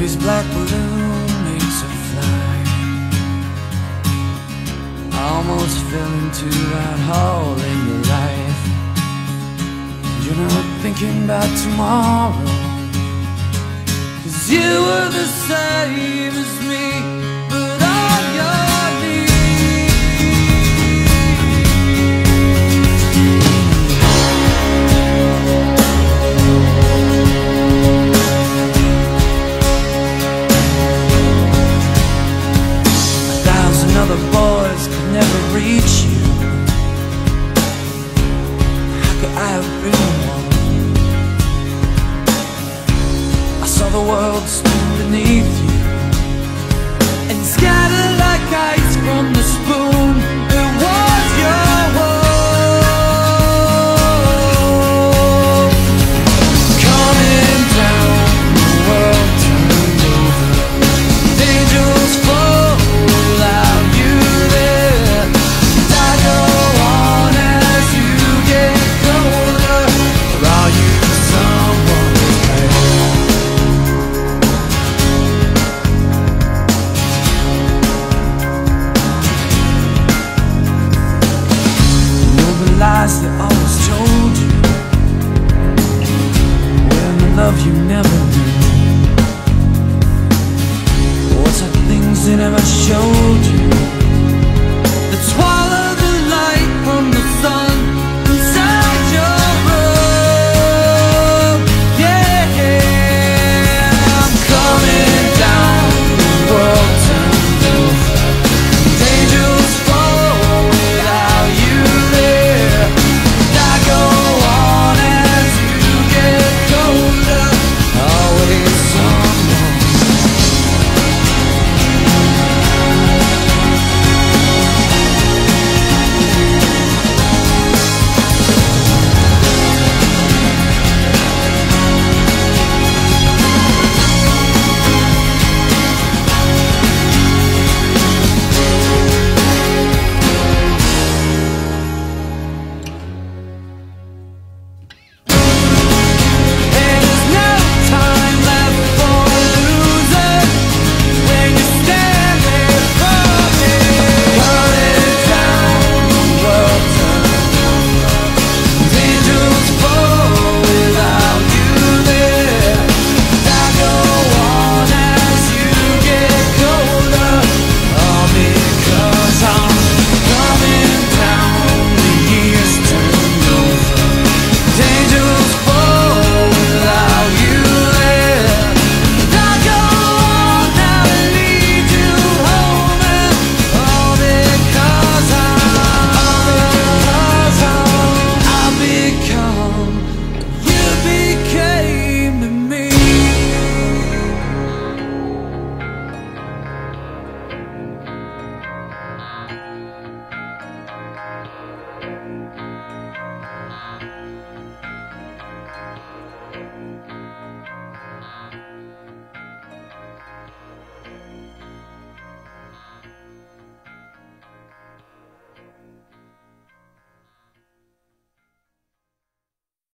Baby's black balloon makes her fly. I almost fell into that hole in your life. You're not thinking about tomorrow, 'cause you were the same as me, but on your knees. 1,000 other boys could never reach you. How could I have been one? I saw the world spin beneath you and scatter like ice from the spoon. It was your world coming down, the world turned over. Angels fall without you there. I go on as you get colder. Or are you someone else? Lies that always told you when the love you never knew. What's the things they never showed